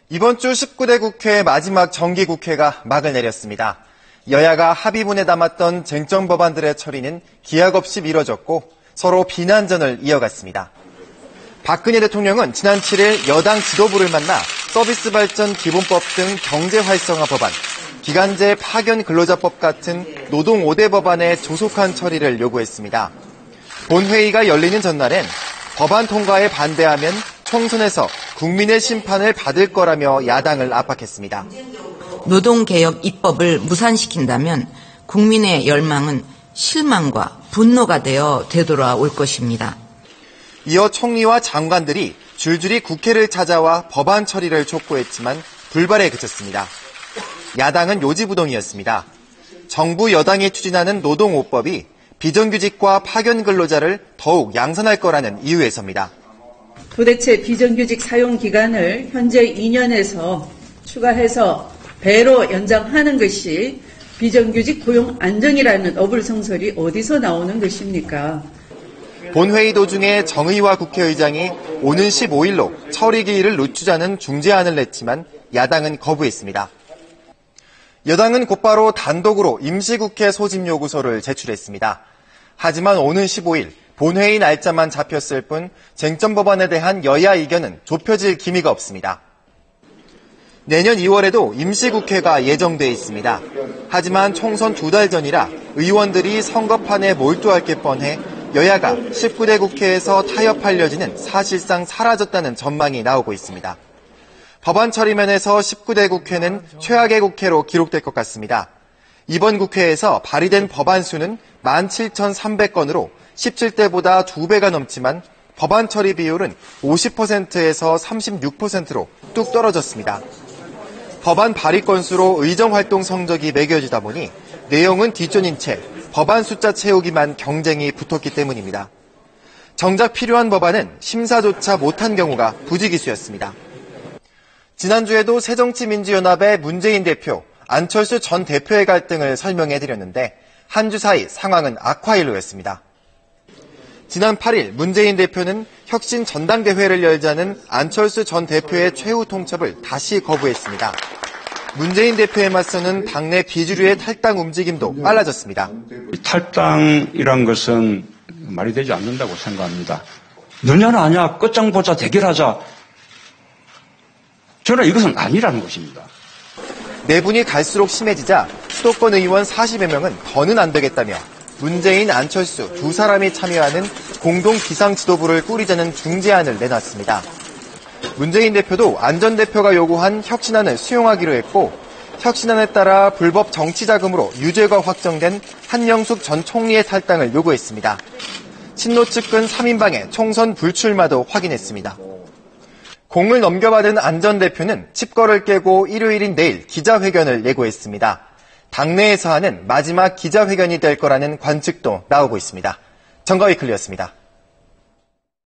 이번 주 19대 국회 마지막 정기국회가 막을 내렸습니다. 여야가 합의문에 담았던 쟁점 법안들의 처리는 기약 없이 미뤄졌고 서로 비난전을 이어갔습니다. 박근혜 대통령은 지난 7일 여당 지도부를 만나 서비스 발전 기본법 등 경제 활성화 법안, 기간제 파견 근로자법 같은 노동 5대 법안의 조속한 처리를 요구했습니다. 본회의가 열리는 전날엔 법안 통과에 반대하면 총선에서 국민의 심판을 받을 거라며 야당을 압박했습니다. 노동개혁 입법을 무산시킨다면 국민의 열망은 실망과 분노가 되어 되돌아올 것입니다. 이어 총리와 장관들이 줄줄이 국회를 찾아와 법안 처리를 촉구했지만 불발에 그쳤습니다. 야당은 요지부동이었습니다. 정부 여당이 추진하는 노동 5법이 비정규직과 파견 근로자를 더욱 양산할 거라는 이유에서입니다. 도대체 비정규직 사용 기간을 현재 2년에서 추가해서 배로 연장하는 것이 비정규직 고용 안정이라는 어불성설이 어디서 나오는 것입니까? 본회의 도중에 정의와 국회의장이 오는 15일로 처리 기일을 늦추자는 중재안을 냈지만 야당은 거부했습니다. 여당은 곧바로 단독으로 임시국회 소집 요구서를 제출했습니다. 하지만 오는 15일 본회의 날짜만 잡혔을 뿐 쟁점 법안에 대한 여야 의견은 좁혀질 기미가 없습니다. 내년 2월에도 임시국회가 예정돼 있습니다. 하지만 총선 2달 전이라 의원들이 선거판에 몰두할 게 뻔해 여야가 19대 국회에서 타협할 여지는 사실상 사라졌다는 전망이 나오고 있습니다. 법안 처리면에서 19대 국회는 최악의 국회로 기록될 것 같습니다. 이번 국회에서 발의된 법안 수는 17,300건으로 17대보다 2배가 넘지만 법안 처리 비율은 50%에서 36%로 뚝 떨어졌습니다. 법안 발의 건수로 의정활동 성적이 매겨지다 보니 내용은 뒷전인 채 법안 숫자 채우기만 경쟁이 붙었기 때문입니다. 정작 필요한 법안은 심사조차 못한 경우가 부지기수였습니다. 지난주에도 새정치민주연합의 문재인 대표, 안철수 전 대표의 갈등을 설명해드렸는데 한 주 사이 상황은 악화일로였습니다. 지난 8일 문재인 대표는 혁신 전당대회를 열자는 안철수 전 대표의 최후 통첩을 다시 거부했습니다. 문재인 대표에 맞서는 당내 비주류의 탈당 움직임도 빨라졌습니다. 탈당이란 것은 말이 되지 않는다고 생각합니다. 너냐나 아냐 끝장보자 대결하자. 저는 이것은 아니라는 것입니다. 내분이 갈수록 심해지자 수도권 의원 40여 명은 더는 안 되겠다며 문재인, 안철수 두 사람이 참여하는 공동 비상지도부를 꾸리자는 중재안을 내놨습니다. 문재인 대표도 안 전 대표가 요구한 혁신안을 수용하기로 했고 혁신안에 따라 불법 정치자금으로 유죄가 확정된 한명숙 전 총리의 탈당을 요구했습니다. 친노 측근 3인방의 총선 불출마도 확인했습니다. 공을 넘겨받은 안 전 대표는 칩거를 깨고 일요일인 내일 기자회견을 예고했습니다. 당내에서 하는 마지막 기자회견이 될 거라는 관측도 나오고 있습니다. 정가위클리였습니다.